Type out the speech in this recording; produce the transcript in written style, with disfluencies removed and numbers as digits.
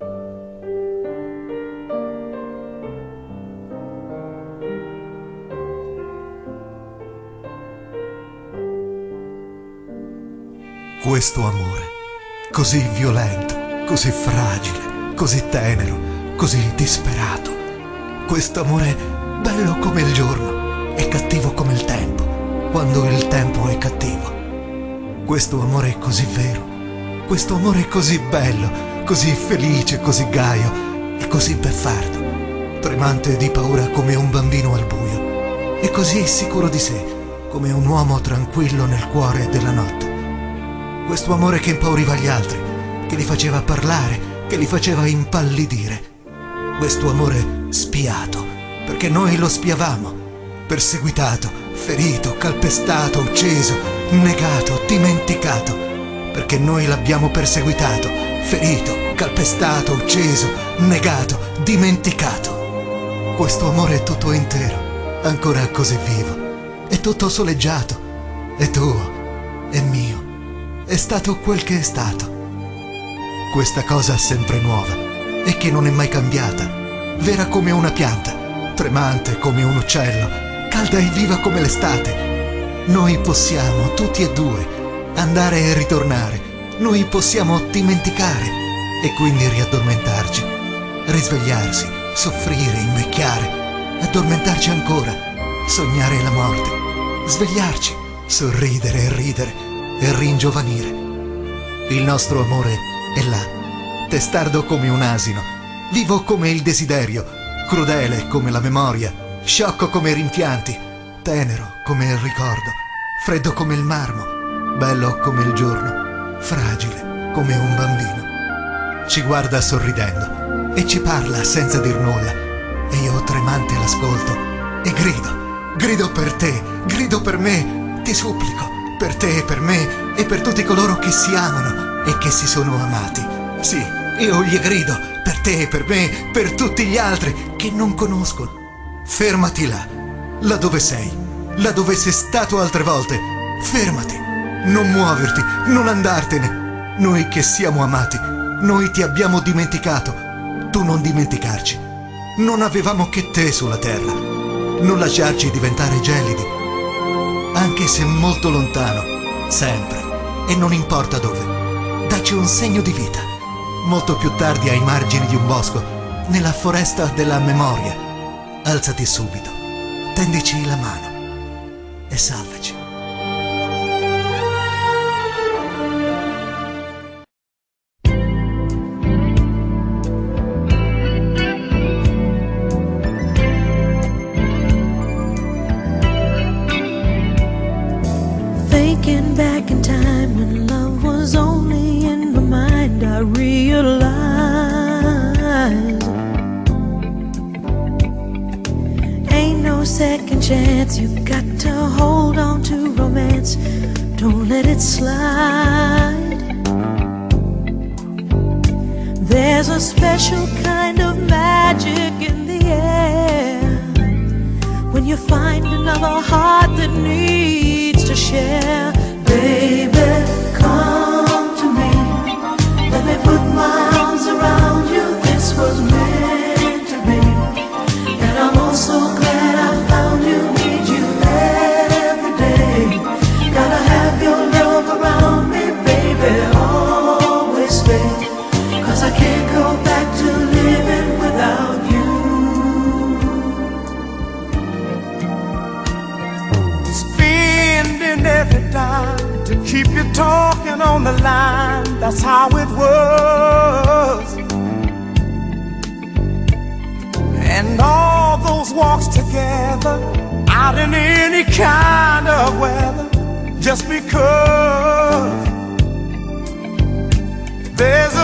Questo amore, così violento, così fragile, così tenero, così disperato. Questo amore bello come il giorno e cattivo come il tempo, quando il tempo è cattivo. Questo amore così vero, questo amore così bello, così felice, così gaio e così beffardo, tremante di paura come un bambino al buio e così sicuro di sé come un uomo tranquillo nel cuore della notte. Questo amore che impauriva gli altri, che li faceva parlare, che li faceva impallidire. Questo amore spiato, perché noi lo spiavamo, perseguitato, ferito, calpestato, ucciso, negato, dimenticato, perché noi l'abbiamo perseguitato, ferito, calpestato, ucciso, negato, dimenticato. Questo amore è tutto intero, ancora così vivo, è tutto soleggiato, è tuo, è mio. È stato quel che è stato. Questa cosa sempre nuova e che non è mai cambiata, vera come una pianta, tremante come un uccello, calda e viva come l'estate. Noi possiamo, tutti e due, andare e ritornare. Noi possiamo dimenticare e quindi riaddormentarci, risvegliarsi, soffrire, invecchiare, addormentarci ancora, sognare la morte, svegliarci, sorridere e ridere e ringiovanire. Il nostro amore è là, testardo come un asino, vivo come il desiderio, crudele come la memoria, sciocco come i rimpianti, tenero come il ricordo, freddo come il marmo, bello come il giorno, fragile come un bambino. Ci guarda sorridendo e ci parla senza dir nulla e io tremante l'ascolto e grido per te, grido per me, ti supplico, per te e per me e per tutti coloro che si amano e che si sono amati. Sì, io gli grido per te e per me, per tutti gli altri che non conoscono. Fermati là dove sei, là dove sei stato altre volte. Fermati, non muoverti, non andartene. Noi che siamo amati, noi ti abbiamo dimenticato. Tu non dimenticarci. Non avevamo che te sulla terra. Non lasciarci diventare gelidi. Anche se molto lontano, sempre, e non importa dove, dacci un segno di vita, molto più tardi ai margini di un bosco, nella foresta della memoria. Alzati subito, tendici la mano e salvaci. Thinking back in time when love was only in my mind, I realized ain't no second chance. You got to hold on to romance, don't let it slide. There's a special kind of magic in the air when you find another heart that needs to share. Baby, come to me, let me put my arms around you. This was meant to be, and I'm oh so glad I found you. Need you every day, gotta have your love around me, baby, always stay, 'cause I can't go back to living without you. Spending every dime to keep you talking on the line, that's how it was. And all those walks together, out in any kind of weather, just because there's